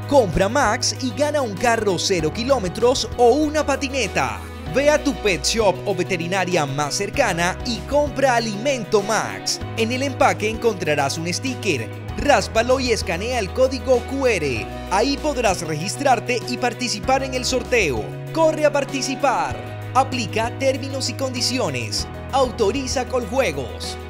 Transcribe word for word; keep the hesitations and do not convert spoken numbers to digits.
Compra Max y gana un carro cero kilómetros o una patineta. Ve a tu pet shop o veterinaria más cercana y compra Alimento Max. En el empaque encontrarás un sticker. Ráspalo y escanea el código cu erre. Ahí podrás registrarte y participar en el sorteo. ¡Corre a participar! Aplica términos y condiciones. Autoriza Coljuegos.